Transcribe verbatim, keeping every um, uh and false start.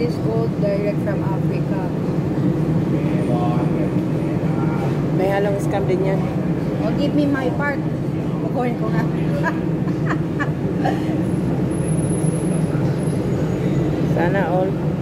this gold direct from Africa. May halong scam din yan. Oh, give me my part. Kukunin ko nga. Sana all.